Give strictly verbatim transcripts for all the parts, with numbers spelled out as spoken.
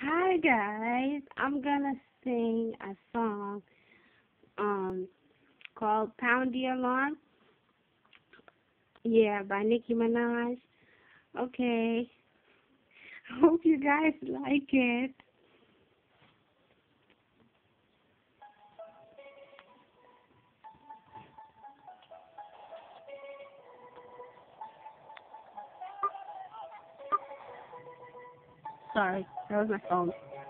Hi guys, I'm gonna sing a song um called Pound the Alarm. Yeah, by Nicki Minaj. Okay. Hope you guys like it. Sorry, that was my phone.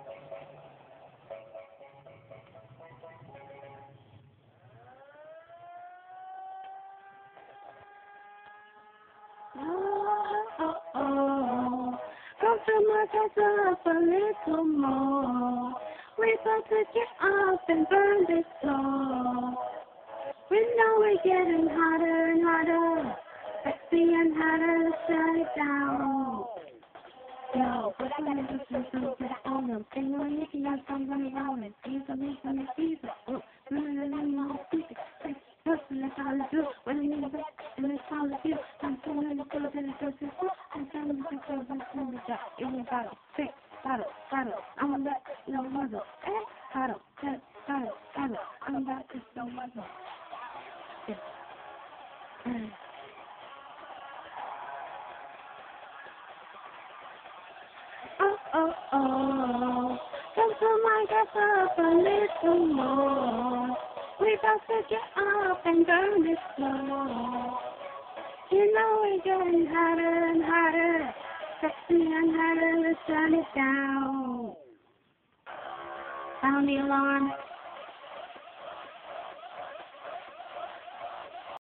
Oh, oh, oh. Come to my casa up a little more. We about to get up and burn this floor. We know we're getting hotter and hotter. Sexy and hotter, let's shut it down. Yo, but I'm gonna do some things to the album. And you're making us some money around it. These are me, some of these are. No, no, no, no, no, stupid. Person, that's all I do. When I need a back, and it's all I do. I'm feeling the girls and the girls and the I'm telling the girls I'm feeling the job. Give me a bottle, six, bottle, bottle. I'm a back, no mother. Eh, bottle, ten, bottle, bottle. I'm back, it's no mother. Yeah. Mm. Oh, oh, oh. Come to my gas up a little more. We about to get up and burn this floor. You know we're getting hotter and hotter. Sexy and hotter, let's turn it down. Sound the alarm.